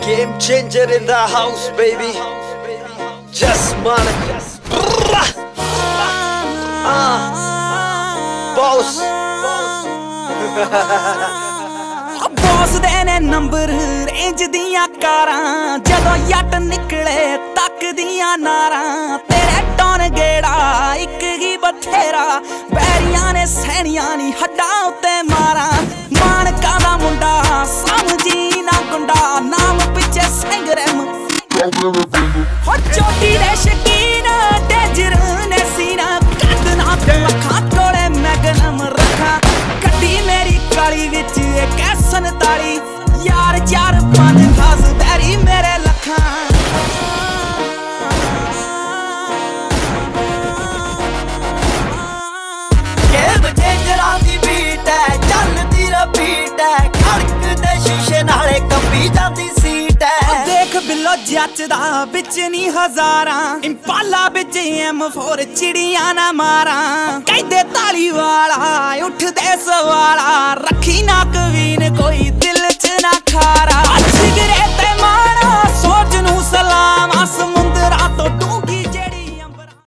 Game changer in the house, baby. Just Monica. Boss. Boss ਦੇ ਨੇ number range ਦੀਆਂ ਕਾਰਾਂ ਜਦੋਂ ਯੱਟ ਨਿਕਲੇ ਤੱਕਦੀਆਂ ਨਾਰਾਂ ਤੇਰੇ ਟੌਨ ਗੇੜਾ ਇੱਕ ਹੀ ਬਥੇਰਾ ਬੈਰੀਆਂ ਨੇ ਸੈਣੀਆਂ ਨਹੀਂ ਹੱਡਾਂ ਉੱਤੇ ਮਾਰਾਂ ਮਾਨਕਾ ਦਾ ਮੁੰਡਾ ਸਮਝੀ ਨਾ ਗੁੰਡਾ ਨਾਮ ਪਿੱਛੇ ਸੰਗਰਮ ਹੋ ਚੋਟੀ ਦੇ ਸ਼ਕੀਨ ਡੇਂਜਰ ਨੇ ਸੀਨਾ ਕੱਢ ਨਾ ਅੱਖਾਂ ਕੋਲੇ ਮੈਗਨਮ ਰੱਖਾਂ ਗੱਡੀ ਮੇਰੀ ਕਾਲੀ ਵਿੱਚ ਇੱਕ 47 ਯਾਰ 4-5 ਖਾਸ ਤੇਰੀ ਮੇਰੇ ਲੱਖਾਂ ਗੇਮ ਚੇਂਜਰਾਂ ਦੀ ਬੀਟ ਹੈ ਚੱਲਦੀ ਰਪੀਟ ਹੈ ਖੜਕਦੇ ਸ਼ੀਸ਼ੇ ਨਾਲੇ ਕੰਬੀ ਜਾਂਦੀ ਸੀਟ ਹੈ ਦੇਖ ਬਿੱਲੋ ਜੱਚਦਾ ਵਿੱਚ ਨਹੀਂ ਹਜ਼ਾਰਾਂ ਇੰਪਾਲਾ ਵਿੱਚ M4 ਚਿੜੀਆਂ ਨਾ ਮਾਰਾਂ ਕਹਿੰਦੇ ਤਾਲੀ ਵਾਲਾ ਉੱਠਦੇ ਸਵਾਲਾ